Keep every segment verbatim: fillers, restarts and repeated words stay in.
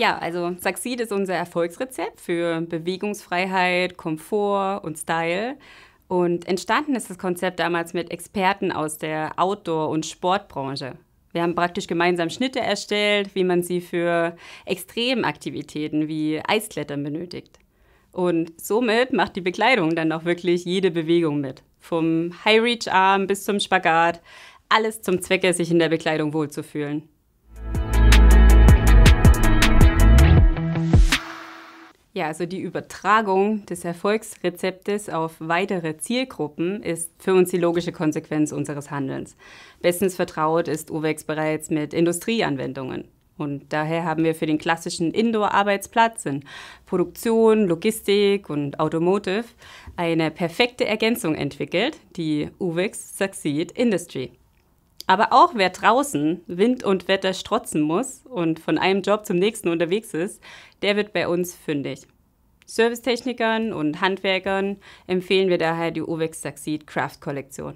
Ja, also Succeed ist unser Erfolgsrezept für Bewegungsfreiheit, Komfort und Style. Und entstanden ist das Konzept damals mit Experten aus der Outdoor- und Sportbranche. Wir haben praktisch gemeinsam Schnitte erstellt, wie man sie für Extremaktivitäten wie Eisklettern benötigt. Und somit macht die Bekleidung dann auch wirklich jede Bewegung mit. Vom High-Reach-Arm bis zum Spagat. Alles zum Zwecke, sich in der Bekleidung wohlzufühlen. Ja, also die Übertragung des Erfolgsrezeptes auf weitere Zielgruppen ist für uns die logische Konsequenz unseres Handelns. Bestens vertraut ist Uvex bereits mit Industrieanwendungen. Und daher haben wir für den klassischen Indoor-Arbeitsplatz in Produktion, Logistik und Automotive eine perfekte Ergänzung entwickelt, die Uvex Succeed Industry. Aber auch wer draußen Wind und Wetter strotzen muss und von einem Job zum nächsten unterwegs ist, der wird bei uns fündig. Servicetechnikern und Handwerkern empfehlen wir daher die Uvex Succeed Craft Kollektion.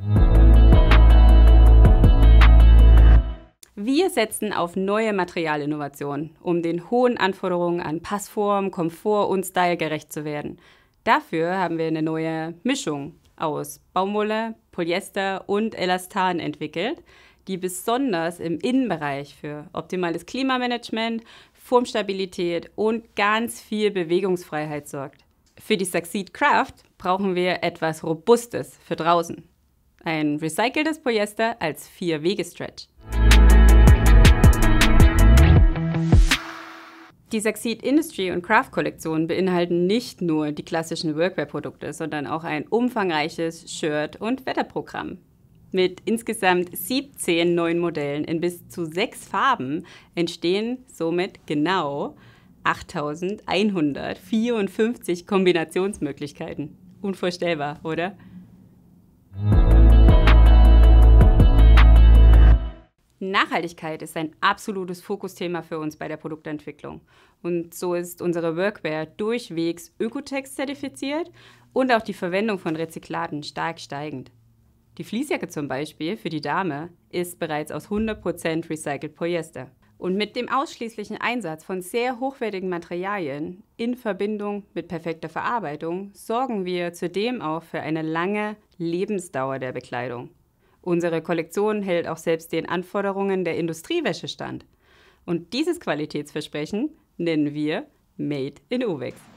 Wir setzen auf neue Materialinnovationen, um den hohen Anforderungen an Passform, Komfort und Style gerecht zu werden. Dafür haben wir eine neue Mischung aus Baumwolle, Polyester und Elastan entwickelt, die besonders im Innenbereich für optimales Klimamanagement, Formstabilität und ganz viel Bewegungsfreiheit sorgt. Für die Succeed Craft brauchen wir etwas Robustes für draußen. Ein recyceltes Polyester als vier-Wege-Stretch. Die Succeed Industry und Craft Kollektion beinhalten nicht nur die klassischen Workwear-Produkte, sondern auch ein umfangreiches Shirt- und Wetterprogramm. Mit insgesamt siebzehn neuen Modellen in bis zu sechs Farben entstehen somit genau achttausendeinhundertvierundfünfzig Kombinationsmöglichkeiten. Unvorstellbar, oder? Nachhaltigkeit ist ein absolutes Fokusthema für uns bei der Produktentwicklung. Und so ist unsere Workwear durchwegs Ökotex zertifiziert und auch die Verwendung von Rezyklaten stark steigend. Die Fließjacke zum Beispiel für die Dame ist bereits aus hundert Prozent recycelt Polyester. Und mit dem ausschließlichen Einsatz von sehr hochwertigen Materialien in Verbindung mit perfekter Verarbeitung sorgen wir zudem auch für eine lange Lebensdauer der Bekleidung. Unsere Kollektion hält auch selbst den Anforderungen der Industriewäsche stand. Und dieses Qualitätsversprechen nennen wir Made in Uvex.